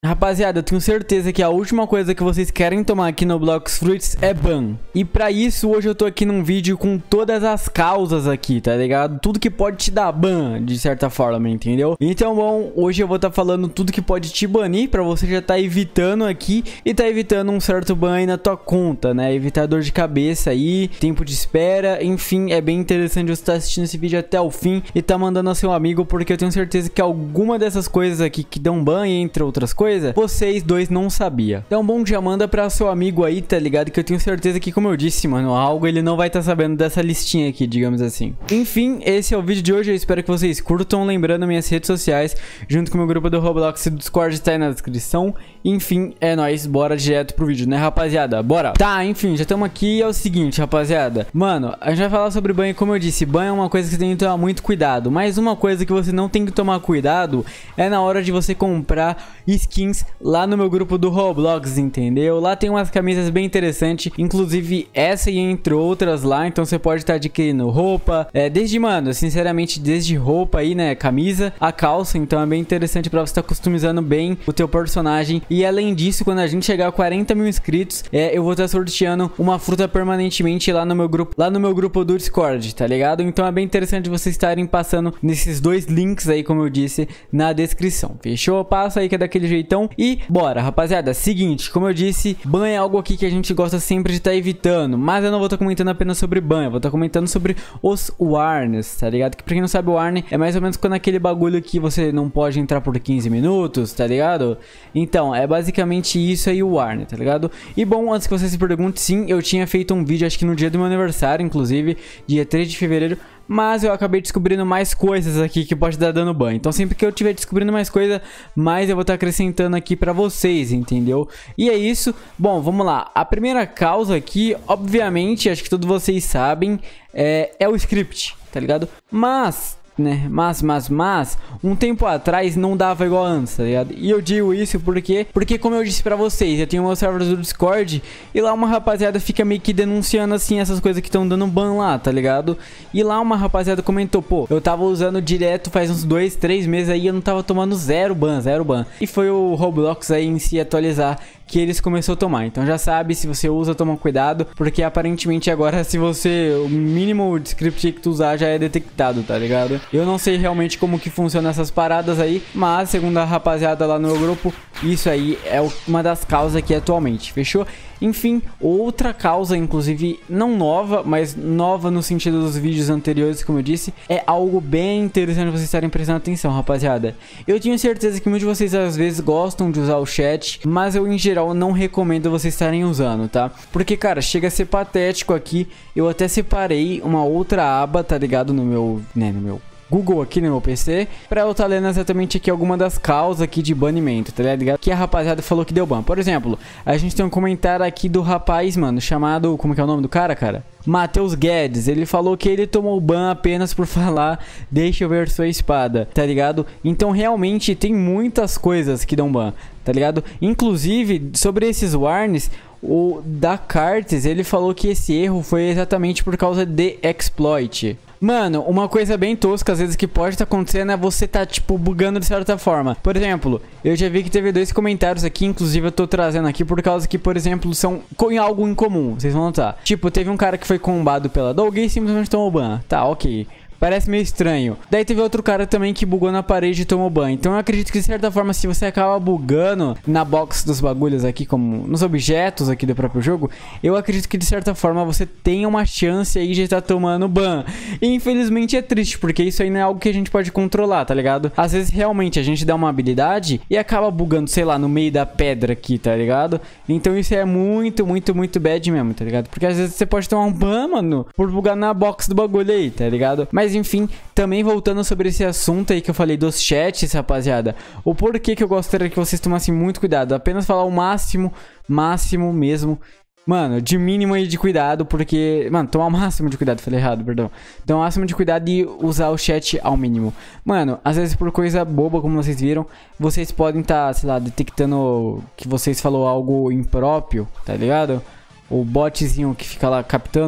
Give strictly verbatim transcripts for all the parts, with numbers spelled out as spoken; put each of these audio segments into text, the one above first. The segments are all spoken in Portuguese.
Rapaziada, eu tenho certeza que a última coisa que vocês querem tomar aqui no Blox Fruits é ban. E pra isso, hoje eu tô aqui num vídeo com todas as causas aqui, tá ligado? Tudo que pode te dar ban, de certa forma, entendeu? Então, bom, hoje eu vou estar tá falando tudo que pode te banir, pra você já tá evitando aqui e tá evitando um certo ban aí na tua conta, né? Evitar dor de cabeça aí, tempo de espera, enfim, é bem interessante você estar tá assistindo esse vídeo até o fim e tá mandando ao seu amigo, porque eu tenho certeza que alguma dessas coisas aqui que dão ban, entre outras coisas, vocês dois não sabia. Então, bom, já manda pra seu amigo aí, tá ligado? Que eu tenho certeza que, como eu disse, mano, algo ele não vai estar tá sabendo dessa listinha aqui, digamos assim. Enfim, esse é o vídeo de hoje. Eu espero que vocês curtam. Lembrando, minhas redes sociais, junto com o meu grupo do Roblox e do Discord, tá aí na descrição. Enfim, é nóis. Bora direto pro vídeo, né, rapaziada? Bora! Tá, enfim, já estamos aqui. É o seguinte, rapaziada. Mano, a gente vai falar sobre banho. Como eu disse, banho é uma coisa que você tem que tomar muito cuidado. Mas uma coisa que você não tem que tomar cuidado é na hora de você comprar skins lá no meu grupo do Roblox, entendeu? Lá tem umas camisas bem interessantes, inclusive essa e entre outras lá, então você pode estar adquirindo roupa, é, desde, mano, sinceramente, desde roupa aí, né, camisa, a calça, então é bem interessante pra você estar customizando bem o teu personagem. E além disso, quando a gente chegar a quarenta mil inscritos, é, eu vou estar sorteando uma fruta permanentemente lá no meu grupo, lá no meu grupo do Discord, tá ligado? Então é bem interessante vocês estarem passando nesses dois links aí, como eu disse, na descrição, fechou? Passa aí que é daquele jeitão. E bora, rapaziada, seguinte, como eu disse, ban é algo aqui que a gente gosta sempre de estar tá evitando, mas eu não vou estar tá comentando apenas sobre ban, eu vou estar tá comentando sobre os warns, tá ligado? Que pra quem não sabe, o warn é mais ou menos quando aquele bagulho que você não pode entrar por quinze minutos, tá ligado? Então, é basicamente isso aí o warn, tá ligado? E bom, antes que você se pergunte, sim, eu tinha feito um vídeo, acho que no dia do meu aniversário, inclusive, dia três de fevereiro, mas eu acabei descobrindo mais coisas aqui que pode dar dano ban. Então sempre que eu estiver descobrindo mais coisa, mais eu vou estar acrescentando aqui pra vocês, entendeu? E é isso. Bom, vamos lá. A primeira causa aqui, obviamente, acho que todos vocês sabem, é, é o script, tá ligado? Mas... né, mas, mas, mas, um tempo atrás não dava igual antes, tá ligado? E eu digo isso porque, porque como eu disse pra vocês, eu tenho meus servers do Discord e lá uma rapaziada fica meio que denunciando assim essas coisas que estão dando ban lá, tá ligado? E lá uma rapaziada comentou, pô, eu tava usando direto faz uns dois, três meses aí, eu não tava tomando zero ban, zero ban. E foi o Roblox aí em si atualizar que eles começou a tomar. Então já sabe, se você usa, toma cuidado, porque aparentemente agora se você, o mínimo de script que tu usar já é detectado, tá ligado? Eu não sei realmente como que funciona essas paradas aí, mas segundo a rapaziada lá no meu grupo, isso aí é uma das causas aqui atualmente, fechou? Enfim, outra causa, inclusive não nova, mas nova no sentido dos vídeos anteriores, como eu disse, é algo bem interessante vocês estarem prestando atenção, rapaziada. Eu tenho certeza que muitos de vocês às vezes gostam de usar o chat, mas eu em geral não recomendo vocês estarem usando, tá? Porque, cara, chega a ser patético aqui. Eu até separei uma outra aba, tá ligado? No meu, né, no meu Google aqui no meu P C, pra eu estar lendo exatamente aqui alguma das causas aqui de banimento, tá ligado? Que a rapaziada falou que deu ban. Por exemplo, a gente tem um comentário aqui do rapaz, mano, chamado, como que é o nome do cara, cara? Matheus Guedes. Ele falou que ele tomou ban apenas por falar deixa eu ver sua espada, tá ligado? Então realmente tem muitas coisas que dão ban, tá ligado? Inclusive, sobre esses warns, o da Cartes, ele falou que esse erro foi exatamente por causa de exploit. Mano, uma coisa bem tosca às vezes que pode estar acontecendo é você tá, tipo, bugando de certa forma. Por exemplo, eu já vi que teve dois comentários aqui, inclusive eu tô trazendo aqui por causa que, por exemplo, são algo incomum, vocês vão notar. Tipo, teve um cara que foi combado pela Doug e simplesmente tomou ban. Tá, ok. Parece meio estranho. Daí teve outro cara também que bugou na parede e tomou ban. Então eu acredito que de certa forma, se você acaba bugando na box dos bagulhos aqui, como nos objetos aqui do próprio jogo, eu acredito que de certa forma você tem uma chance aí de estar tomando ban. E infelizmente é triste, porque isso aí não é algo que a gente pode controlar, tá ligado? Às vezes realmente a gente dá uma habilidade e acaba bugando, sei lá, no meio da pedra aqui, tá ligado? Então isso é muito, muito, muito bad mesmo, tá ligado? Porque às vezes você pode tomar um ban, mano, por bugar na box do bagulho aí, tá ligado? Mas enfim, também voltando sobre esse assunto aí que eu falei dos chats, rapaziada, o porquê que eu gostaria que vocês tomassem muito cuidado, apenas falar o máximo, máximo mesmo, mano, de mínimo aí de cuidado, porque, mano, tomar o máximo de cuidado, falei errado, perdão, então o máximo de cuidado e usar o chat ao mínimo. Mano, às vezes por coisa boba, como vocês viram, vocês podem estar, tá, sei lá, detectando que vocês falou algo impróprio, tá ligado? O botzinho que fica lá captando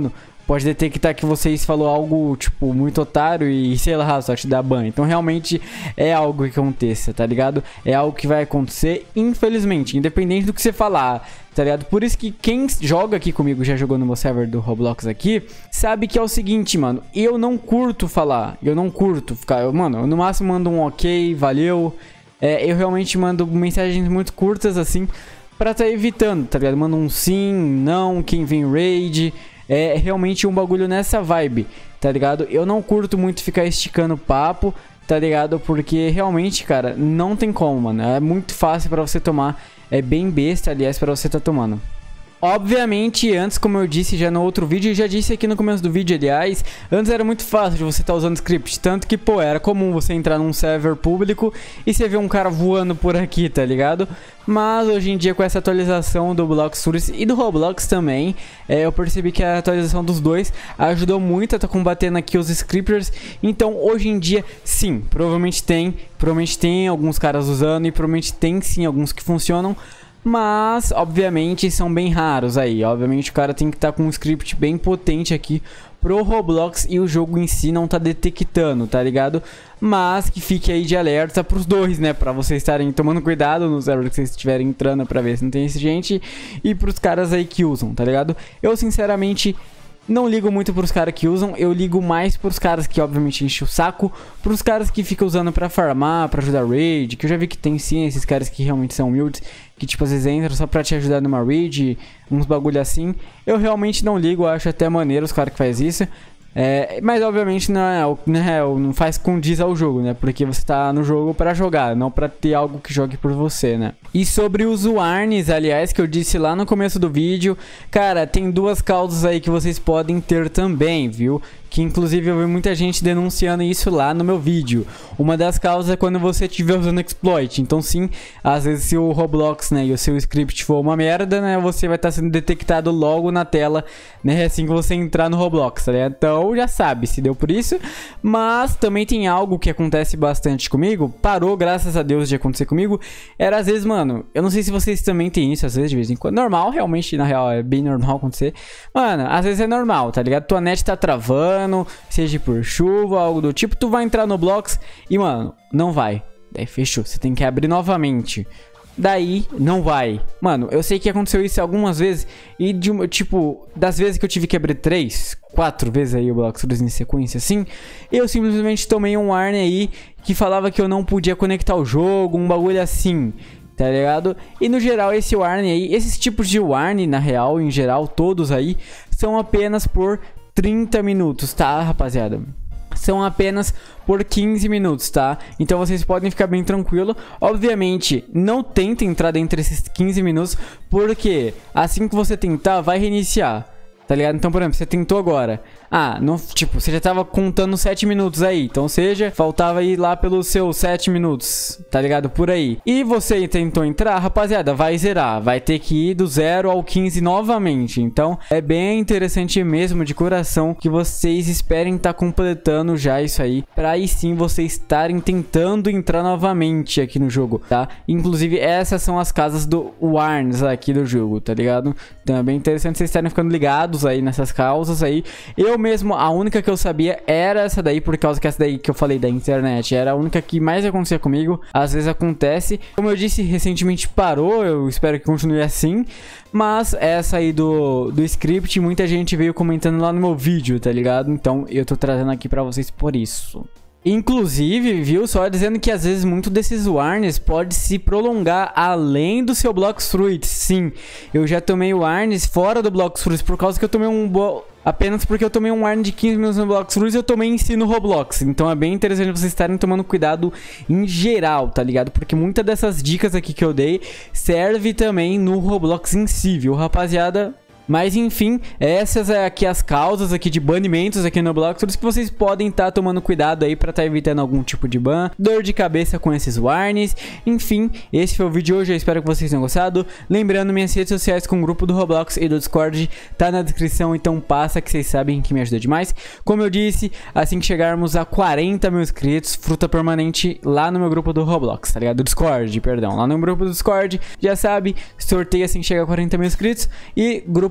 pode detectar que vocês falou algo, tipo, muito otário e, sei lá, só te dar ban. Então, realmente, é algo que aconteça, tá ligado? É algo que vai acontecer, infelizmente, independente do que você falar, tá ligado? Por isso que quem joga aqui comigo, já jogou no meu server do Roblox aqui, sabe que é o seguinte, mano, eu não curto falar, eu não curto ficar, eu, mano, eu no máximo mando um ok, valeu, é, eu realmente mando mensagens muito curtas, assim, pra tá evitando, tá ligado? Mando um sim, não, quem vem raid... É realmente um bagulho nessa vibe, tá ligado? Eu não curto muito ficar esticando papo, tá ligado? Porque realmente, cara, não tem como, mano. É muito fácil pra você tomar. É bem besta, aliás, pra você tá tomando. Obviamente, antes, como eu disse já no outro vídeo, e já disse aqui no começo do vídeo, aliás, antes era muito fácil de você estar tá usando script, tanto que, pô, era comum você entrar num server público e você ver um cara voando por aqui, tá ligado? Mas hoje em dia, com essa atualização do Blox Fruits e do Roblox também, é, eu percebi que a atualização dos dois ajudou muito a estar tá combatendo aqui os scripters. Então, hoje em dia, sim, provavelmente tem, provavelmente tem alguns caras usando e provavelmente tem sim alguns que funcionam. Mas, obviamente, são bem raros aí. Obviamente, o cara tem que estar tá com um script bem potente aqui pro Roblox e o jogo em si não tá detectando, tá ligado? Mas que fique aí de alerta pros dois, né? Pra vocês estarem tomando cuidado no server que vocês estiverem entrando pra ver se não tem esse gente. E pros caras aí que usam, tá ligado? Eu, sinceramente... não ligo muito pros caras que usam, eu ligo mais pros caras que obviamente enchem o saco, pros caras que ficam usando pra farmar, pra ajudar raid, que eu já vi que tem sim esses caras que realmente são humildes, que tipo às vezes entram só pra te ajudar numa raid, uns bagulho assim. Eu realmente não ligo, eu acho até maneiro os caras que faz isso. É, mas obviamente não, é, né, não faz condiz ao jogo, né? Porque você tá no jogo pra jogar, não pra ter algo que jogue por você, né? E sobre os warnings, aliás, que eu disse lá no começo do vídeo, cara, tem duas causas aí que vocês podem ter também, viu? Que inclusive eu vi muita gente denunciando isso lá no meu vídeo. Uma das causas é quando você estiver usando exploit. Então sim, às vezes se o Roblox, né, e o seu script for uma merda, né, você vai estar sendo detectado logo na tela, né, assim que você entrar no Roblox, né? Então já sabe, se deu por isso. Mas também tem algo que acontece bastante comigo, parou graças a Deus de acontecer comigo. Era às vezes, mano, eu não sei se vocês também tem isso, às vezes de vez em quando. Normal, realmente, na real, é bem normal acontecer. Mano, às vezes é normal, tá ligado? Tua net tá travando, seja por chuva, algo do tipo, tu vai entrar no Blox e, mano, não vai. Daí fechou, você tem que abrir novamente. Daí, não vai. Mano, eu sei que aconteceu isso algumas vezes. E, de, tipo, das vezes que eu tive que abrir três, quatro vezes aí o Blox Fruits em sequência, assim, eu simplesmente tomei um warning aí que falava que eu não podia conectar o jogo, um bagulho assim, tá ligado? E no geral esse warning aí, esses tipos de warning, na real, em geral, todos aí, são apenas por trinta minutos, tá, rapaziada? São apenas por quinze minutos, tá? Então vocês podem ficar bem tranquilo. Obviamente, não tenta entrar dentro desses quinze minutos, porque assim que você tentar, vai reiniciar, tá ligado? Então, por exemplo, você tentou agora. Ah, não, tipo, você já tava contando sete minutos aí. Então, seja, faltava ir lá pelos seus sete minutos, tá ligado? Por aí. E você tentou entrar, rapaziada, vai zerar. Vai ter que ir do zero ao quinze novamente. Então, é bem interessante mesmo, de coração, que vocês esperem estar tá completando já isso aí. Pra aí sim vocês estarem tentando entrar novamente aqui no jogo, tá? Inclusive, essas são as casas do warns aqui do jogo, tá ligado? Então, é bem interessante vocês estarem ficando ligados aí nessas causas aí. Eu mesmo, a única que eu sabia era essa daí, por causa que essa daí que eu falei da internet era a única que mais acontecia comigo. Às vezes acontece. Como eu disse, recentemente parou, eu espero que continue assim. Mas essa aí do, do script, muita gente veio comentando lá no meu vídeo, tá ligado? Então eu tô trazendo aqui pra vocês por isso. Inclusive, viu, só dizendo que às vezes muito desses warnings pode se prolongar além do seu Blox Fruits. Sim, eu já tomei warnings fora do Blox Fruits por causa que eu tomei um... Bo... Apenas porque eu tomei um warning de quinze minutos no Blox Fruits, eu tomei em si no Roblox. Então é bem interessante vocês estarem tomando cuidado em geral, tá ligado? Porque muitas dessas dicas aqui que eu dei serve também no Roblox em si, viu, rapaziada? Mas enfim, essas é aqui as causas aqui de banimentos aqui no Blox Fruits que vocês podem estar tá tomando cuidado aí pra estar tá evitando algum tipo de ban, dor de cabeça com esses warnings. Enfim, esse foi o vídeo de hoje, eu espero que vocês tenham gostado. Lembrando, minhas redes sociais com o grupo do Roblox e do Discord tá na descrição, então passa que vocês sabem que me ajuda demais. Como eu disse, assim que chegarmos a quarenta mil inscritos, fruta permanente lá no meu grupo do Roblox, tá ligado? Do Discord, perdão, lá no grupo do Discord, já sabe, sorteio assim que chegar a quarenta mil inscritos e grupo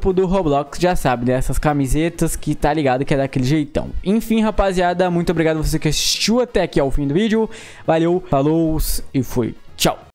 trampo do Roblox, já sabe, dessas camisetas que tá ligado que é daquele jeitão. Enfim, rapaziada, muito obrigado a você que assistiu até aqui ao fim do vídeo. Valeu, falou e fui. Tchau.